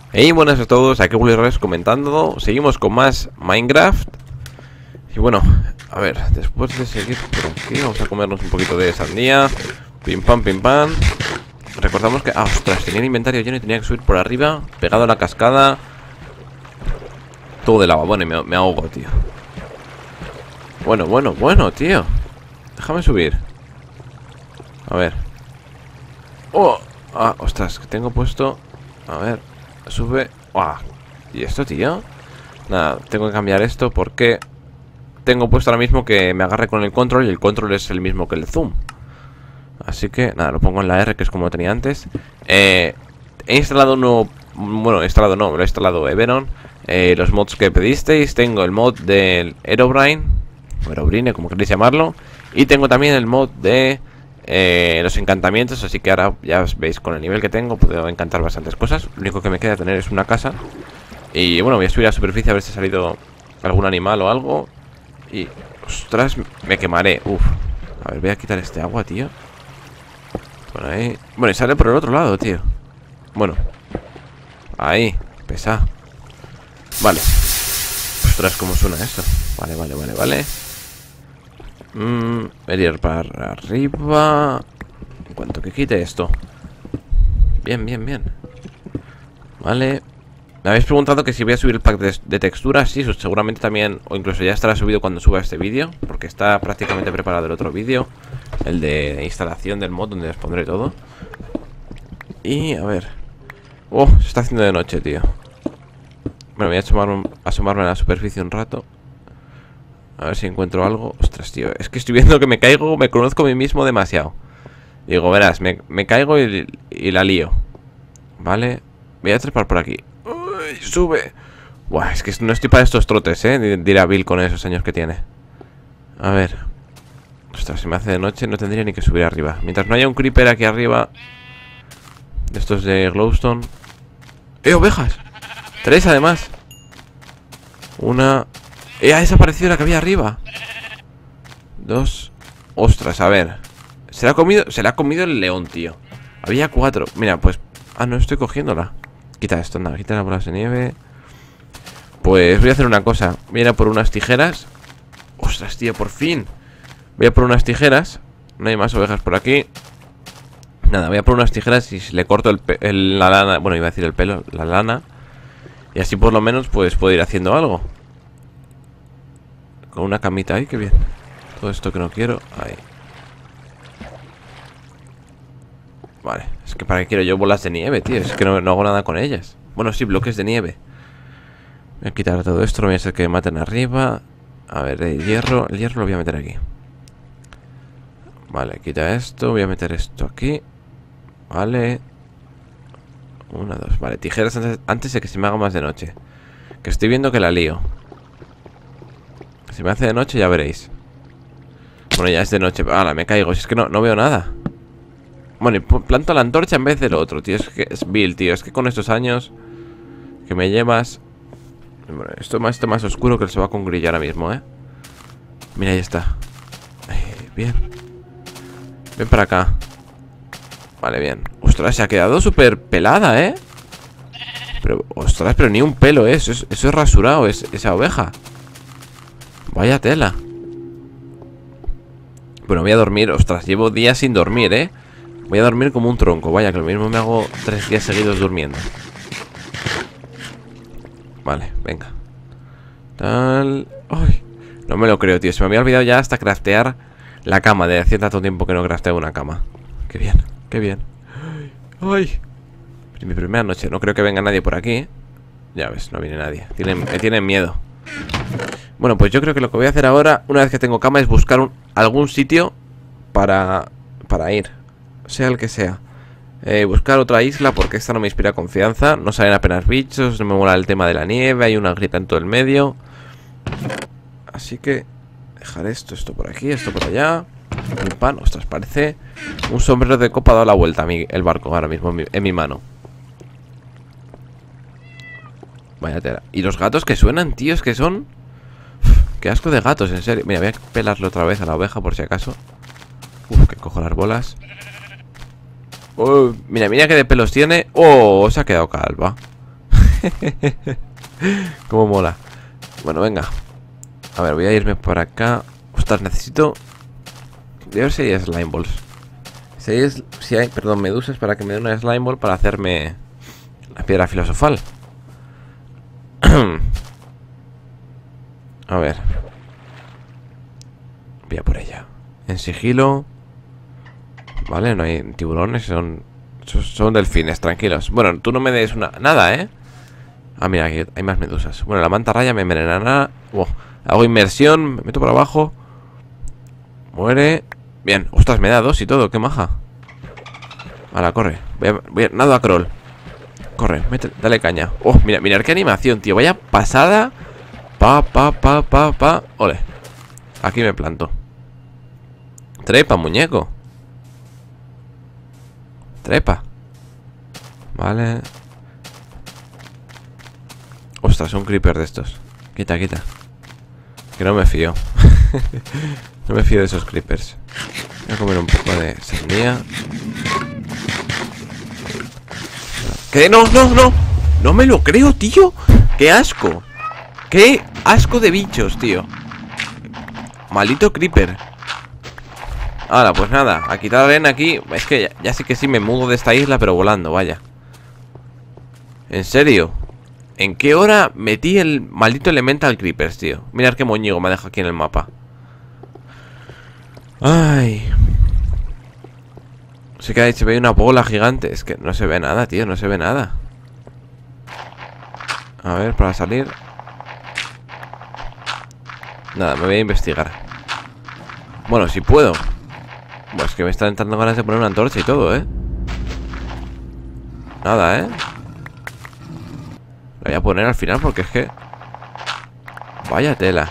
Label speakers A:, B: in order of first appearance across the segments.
A: Hey, buenas a todos, aquí Willy comentando. Seguimos con más Minecraft. Y bueno, a ver, después de seguir por aquí, vamos a comernos un poquito de sandía. Pim pam, pim pam. Recordamos que... ostras, tenía el inventario lleno y tenía que subir por arriba, pegado a la cascada. Todo de lava, bueno, y me ahogo, tío. Bueno, tío. Déjame subir. A ver. Ostras, que tengo puesto... A ver, sube... ¿Y esto, tío? Nada, tengo que cambiar esto porque tengo puesto ahora mismo que me agarre con el control y el control es el mismo que el zoom. Así que, nada, lo pongo en la R, que es como lo tenía antes. He instalado un nuevo... Bueno, me lo he instalado Everon. Los mods que pedisteis. Tengo el mod del Herobrine, o Herobrine, como queréis llamarlo. Y tengo también el mod de... los encantamientos, así que ahora ya veis con el nivel que tengo puedo encantar bastantes cosas. Lo único que me queda tener es una casa. Y bueno, voy a subir a la superficie a ver si ha salido algún animal o algo. Y, ostras, me quemaré. A ver, voy a quitar este agua, tío. Por ahí. Bueno, y sale por el otro lado, tío. Bueno. Ahí, pesa. Vale. Ostras, cómo suena esto. Vale. Voy a ir para arriba. En cuanto que quite esto. Bien. Vale. Me habéis preguntado que si voy a subir el pack de texturas. Sí, seguramente también, o incluso ya estará subido cuando suba este vídeo, porque está prácticamente preparado el otro vídeo, el de instalación del mod, donde les pondré todo. Y a ver. Se está haciendo de noche, tío. Bueno, voy a asomarme a la superficie un rato. A ver si encuentro algo. Ostras, tío, es que estoy viendo que me caigo. Me conozco a mí mismo demasiado. Digo, verás, me caigo y la lío. Vale, voy a trepar por aquí. ¡Uy, sube! Buah, es que no estoy para estos trotes, dirá Bill con esos años que tiene. A ver. Ostras, si me hace de noche no tendría ni que subir arriba. Mientras no haya un creeper aquí arriba. De estos de glowstone. ¡Ovejas! 3 además. Una... ha desaparecido la que había arriba. 2. Ostras, a ver. Se la ha comido el león, tío. Había 4. Mira, pues... no estoy cogiéndola. Quita esto, nada, quita las bolas de nieve. Pues voy a hacer una cosa. Voy a ir a por unas tijeras. Ostras, tío, por fin. Voy a por unas tijeras. No hay más ovejas por aquí. Nada, voy a por unas tijeras y le corto la lana. Bueno, iba a decir el pelo, la lana. Y así por lo menos pues puedo ir haciendo algo. Con una camita ahí, qué bien. Todo esto que no quiero, ahí. Vale, es que para qué quiero yo bolas de nieve, tío. Es que no hago nada con ellas. Bueno, sí, bloques de nieve. Voy a quitar todo esto, no voy a hacer que me maten arriba. A ver, el hierro lo voy a meter aquí. Vale, quita esto, voy a meter esto aquí. Vale. 1, 2, vale, tijeras antes de que se me haga más de noche. Que estoy viendo que la lío. Si me hace de noche ya veréis. Bueno, ya es de noche. Me caigo, si es que no veo nada. Bueno, y planto la antorcha en vez del otro, tío. Es que es Bill, tío. Es que con estos años que me llevas... Bueno, esto más oscuro que se va con grillo ahora mismo, Mira, ahí está. Bien. Ven para acá. Vale, bien. Ostras, se ha quedado súper pelada, Pero, ostras, pero ni un pelo, Eso es rasurado, esa oveja. Vaya tela. Bueno, voy a dormir. Ostras, llevo días sin dormir, Voy a dormir como un tronco. Vaya, que lo mismo me hago 3 días seguidos durmiendo. Vale, venga. Tal... ¡Ay! No me lo creo, tío. Se me había olvidado ya hasta craftear la cama. De hace tanto tiempo que no crafteo una cama. Qué bien, qué bien. ¡Ay! Mi primera noche. No creo que venga nadie por aquí, Ya ves, no viene nadie. Me tienen miedo. Bueno, pues yo creo que lo que voy a hacer ahora, una vez que tengo cama, es buscar algún sitio para ir. Sea el que sea. Buscar otra isla porque esta no me inspira confianza. No salen apenas bichos, no me mola el tema de la nieve. Hay una grieta en todo el medio. Así que dejar esto por aquí, esto por allá. Un pan, ostras, parece un sombrero de copa dado la vuelta a mí, el barco ahora mismo en mi mano. Vaya tela. Y los gatos que suenan, tío, es que son... Qué asco de gatos, en serio. Mira, voy a pelarle otra vez a la oveja por si acaso. Que cojo las bolas. Mira qué de pelos tiene. Se ha quedado calva. Cómo mola. Bueno, venga. A ver, voy a irme por acá. Ostras, necesito... Voy a ver si hay slime balls. Si hay, perdón, medusas para que me den una slime ball para hacerme la piedra filosofal. A ver. Voy a por ella. En sigilo. Vale, no hay tiburones, son delfines, tranquilos. Bueno, tú no me des nada, ¿eh? Ah, mira, aquí hay más medusas. Bueno, la manta raya me envenenará. Hago inmersión, me meto por abajo. Muere. Bien, ostras, me da 2 y todo, qué maja. Ahora, corre. Nado a crawl. Corre, dale caña. Oh, mira qué animación, tío. Vaya pasada. Ole. Aquí me planto. Trepa, muñeco. Trepa. Vale. Ostras, un creeper de estos. Quita. Que no me fío. No me fío de esos creepers. Voy a comer un poco de sandía. ¿Qué? No. No me lo creo, tío. Qué asco. Qué asco de bichos, tío. Maldito creeper. Ahora, pues nada, a quitar arena aquí. Es que ya sé que sí me mudo de esta isla, pero volando, vaya. ¿En serio? ¿En qué hora metí el maldito Elemental Creepers, tío? Mirad qué moñigo me deja aquí en el mapa. Ay. Sí que ahí se ve una bola gigante. Es que no se ve nada, tío, no se ve nada. A ver, para salir. Nada, me voy a investigar. Bueno, si puedo. Pues que me están entrando ganas de poner una antorcha y todo, ¿eh? Nada, ¿eh? La voy a poner al final porque es que... Vaya tela.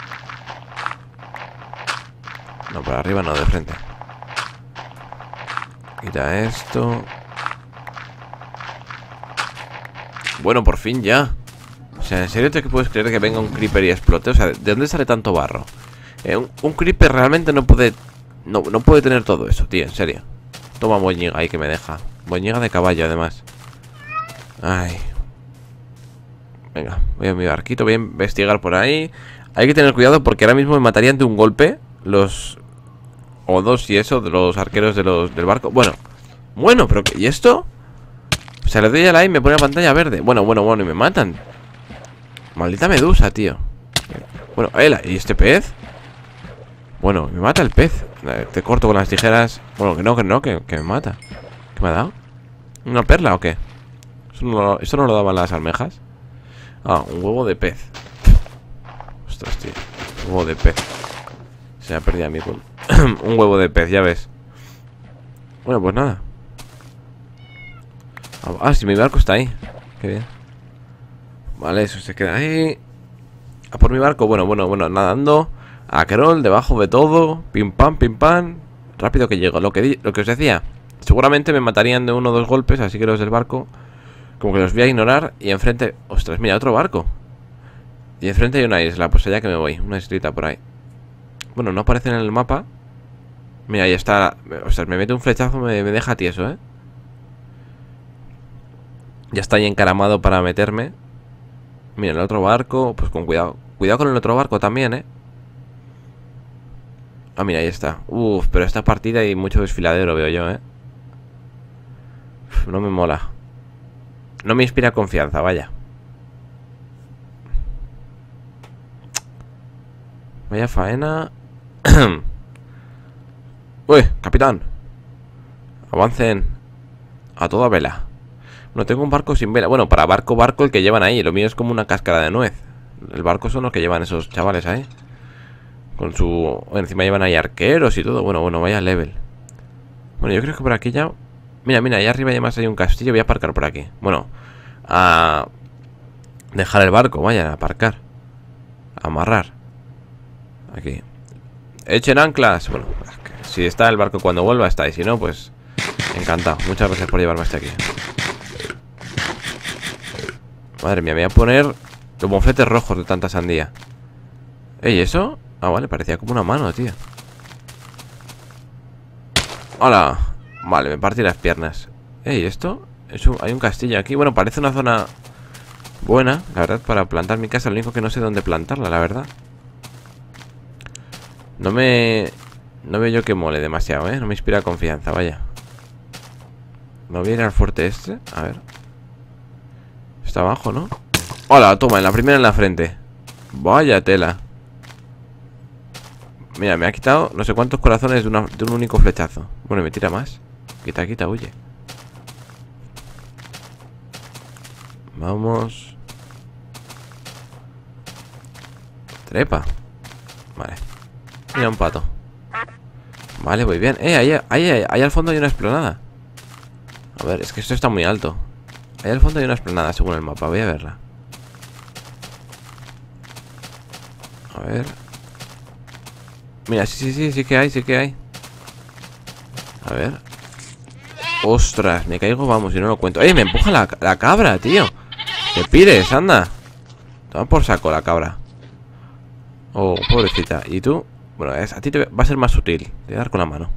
A: No, por arriba no, de frente. Quita esto. Bueno, por fin ya. O sea, ¿en serio te puedes creer que venga un creeper y explote? O sea, ¿de dónde sale tanto barro? Un creeper realmente no puede... No puede tener todo eso, tío, en serio. Toma moñiga ahí que me deja. Moñiga de caballo, además. Ay. Venga, voy a mi barquito, voy a investigar por ahí. Hay que tener cuidado porque ahora mismo me matarían de un golpe los... O dos y eso, de los arqueros del barco. Bueno, pero ¿y esto? O sea, le doy a la y me pone la pantalla verde. Bueno, y me matan. Maldita medusa, tío. Bueno, ¿y este pez? Bueno, me mata el pez. Te corto con las tijeras. Bueno, que me mata. ¿Qué me ha dado? ¿Una perla o qué? ¿Eso no lo daban las almejas? Ah, un huevo de pez. Ostras, tío. Un huevo de pez. Se me ha perdido a mí con... un huevo de pez, ya ves. Bueno, pues nada. Ah, si mi barco está ahí. Qué bien. Vale, eso se queda ahí. A por mi barco, bueno, nadando. A crawl, debajo de todo. Pim pam. Rápido que llego. Lo que os decía. Seguramente me matarían de 1 o 2 golpes. Así que los del barco como que los voy a ignorar. Y enfrente, ostras, mira, otro barco. Y enfrente hay una isla, pues allá que me voy. Una islita por ahí. Bueno, no aparece en el mapa. Mira, ahí está. Ostras, me mete un flechazo, me deja tieso, ¿eh? Ya está ahí encaramado para meterme. Mira, el otro barco, pues con cuidado. Cuidado con el otro barco también, ¿eh? Ah, mira, ahí está. Uf, pero esta partida hay mucho desfiladero, veo yo, ¿eh? Uf, no me mola. No me inspira confianza, vaya. Vaya faena. Uy, capitán. Avancen. A toda vela. No tengo un barco sin vela. Bueno, para barco el que llevan ahí. Lo mío es como una cáscara de nuez. El barco son los que llevan esos chavales ahí. Con su... Encima llevan ahí arqueros y todo. Bueno, vaya level. Bueno, yo creo que por aquí ya... Mira, ahí arriba además hay un castillo. Voy a aparcar por aquí. Bueno, a... Dejar el barco, vaya, a aparcar. A amarrar. Aquí. Echen anclas. Bueno, si está el barco cuando vuelva, está. Y si no, pues... Encantado. Muchas gracias por llevarme hasta aquí. Madre mía, me voy a poner los mofletes rojos de tanta sandía. ¿Ey, eso? Ah, vale, parecía como una mano, tío. ¡Hola! Vale, me partí las piernas. ¿Ey, esto? Hay un castillo aquí. Bueno, parece una zona buena, la verdad, para plantar mi casa. Lo único que no sé dónde plantarla, la verdad. No veo yo que mole demasiado, ¿eh? No me inspira confianza, vaya. Me voy a ir al fuerte este. A ver. Está abajo, ¿no? ¡Hola! Toma, en la primera en la frente. Vaya tela. Mira, me ha quitado no sé cuántos corazones de un único flechazo. Bueno, me tira más. Quita, quita, huye. Vamos. Trepa. Vale. Mira un pato. Vale, voy bien. Ahí al fondo hay una explanada. A ver, es que esto está muy alto. Ahí al fondo hay una explanada según el mapa. Voy a verla. A ver. Mira, sí que hay. A ver. Ostras, me caigo, vamos, y no lo cuento. ¡Eh, me empuja la cabra, tío! ¡Que pires, anda! Toma por saco la cabra. Oh, pobrecita. ¿Y tú? Bueno, a ti va a ser más sutil. Te voy a dar con la mano.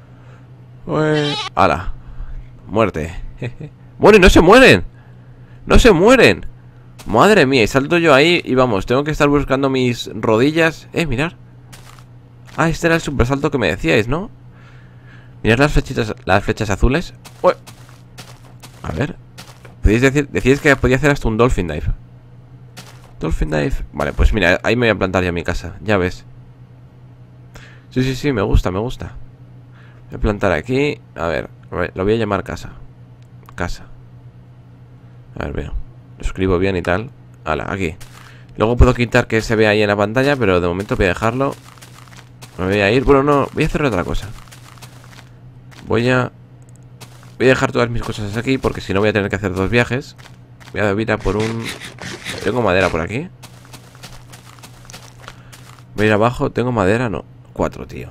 A: ¡Hala! Muerte. Bueno, y no se mueren. ¡No se mueren! Madre mía, y salto yo ahí y vamos, tengo que estar buscando mis rodillas. Mirad. Ah, este era el supersalto que me decíais, ¿no? Mirad las flechas azules. ¡Uy! A ver. Decíais que podía hacer hasta un Dolphin Dive. Dolphin Dive. Vale, pues mira, ahí me voy a plantar ya mi casa. Ya ves. Sí, me gusta. Voy a plantar aquí. A ver, lo voy a llamar casa. Casa. A ver, veo. Lo escribo bien y tal. Hala, aquí. Luego puedo quitar que se vea ahí en la pantalla, pero de momento voy a dejarlo. Me voy a ir. Bueno, no, voy a hacer otra cosa. Voy a dejar todas mis cosas aquí, porque si no voy a tener que hacer 2 viajes. Voy a ir a por un... ¿Tengo madera por aquí? Voy a ir abajo. ¿Tengo madera? No. 4, tío.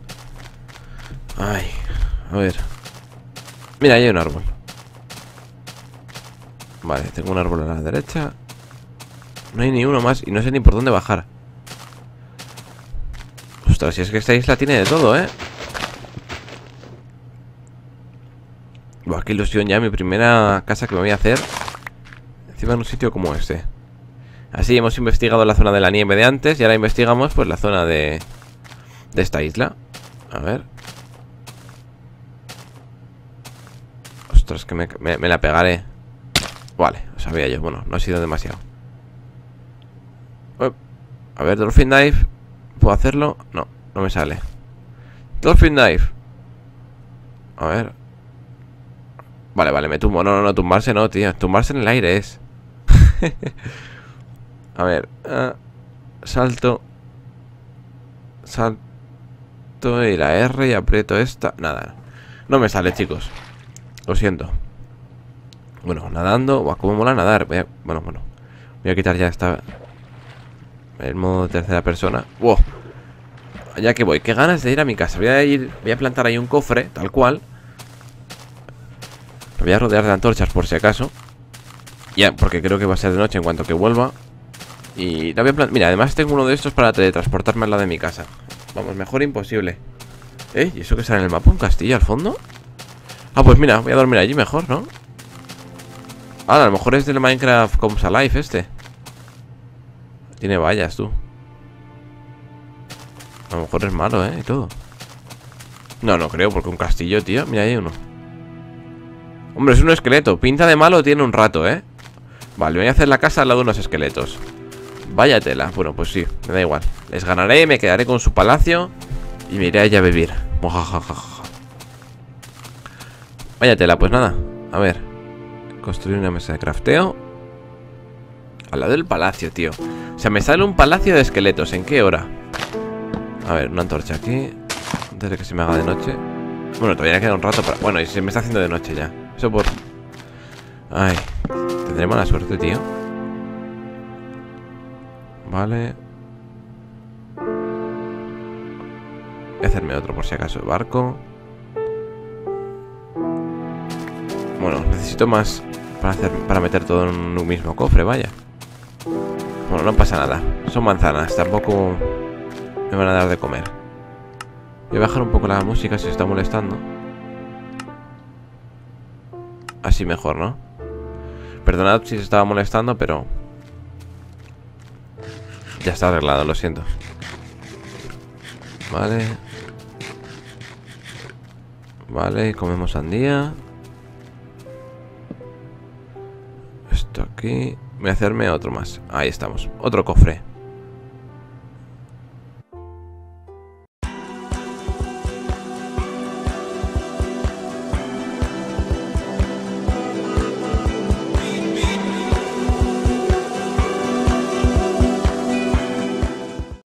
A: Ay, a ver. Mira, ahí hay un árbol. Vale, tengo un árbol a la derecha. No hay ni uno más y no sé ni por dónde bajar. Ostras, si es que esta isla tiene de todo, ¿eh? Buah, qué ilusión ya, mi primera casa que me voy a hacer. Encima en un sitio como este. Así hemos investigado la zona de la nieve de antes y ahora investigamos pues la zona de esta isla. A ver. Ostras, que me la pegaré. Vale, lo sabía yo. Bueno, no ha sido demasiado. A ver, Dolphin Dive. ¿Puedo hacerlo? No, no me sale. Dolphin Dive. A ver. Vale, me tumbo. No, tumbarse no, tío. Tumbarse en el aire es. A ver. Salto. Salto y la R y aprieto esta. Nada. No me sale, chicos. Lo siento. Bueno, nadando. Buah, cómo mola nadar. Bueno. Voy a quitar ya esta. El modo de tercera persona. Wow. Ya que voy. Qué ganas de ir a mi casa. Voy a plantar ahí un cofre, tal cual. Lo voy a rodear de antorchas por si acaso. Ya, porque creo que va a ser de noche en cuanto que vuelva. Y la voy a plantar. Mira, además tengo uno de estos para teletransportarme al lado de mi casa. Vamos, mejor imposible. ¿Y eso que sale en el mapa? ¿Un castillo al fondo? Ah, pues mira, voy a dormir allí mejor, ¿no? Ah, a lo mejor es del Minecraft Comes Alive este. Tiene vallas, tú. A lo mejor es malo, y todo. No creo, porque un castillo, tío. Mira, hay uno. Hombre, es un esqueleto. Pinta de malo tiene un rato, Vale, voy a hacer la casa al lado de unos esqueletos. Vaya tela. Bueno, pues sí, me da igual. Les ganaré, me quedaré con su palacio y me iré allá a vivir. Mojajajaja. Vaya tela, pues nada. A ver. Construir una mesa de crafteo al lado del palacio, tío. O sea, me sale un palacio de esqueletos. ¿En qué hora? A ver, una antorcha aquí antes de que se me haga de noche. Bueno, todavía queda un rato para... Bueno, y se me está haciendo de noche ya. Eso por... Ay, tendré mala suerte, tío. Vale. Voy a hacerme otro por si acaso. Barco. Bueno, necesito más para meter todo en un mismo cofre, vaya. Bueno, no pasa nada. Son manzanas, tampoco me van a dar de comer. Voy a bajar un poco la música si está molestando. Así mejor, ¿no? Perdonad si se estaba molestando, pero ya está arreglado, lo siento. Vale. Vale, comemos sandía. Esto aquí. Voy a hacerme otro más. Ahí estamos, otro cofre.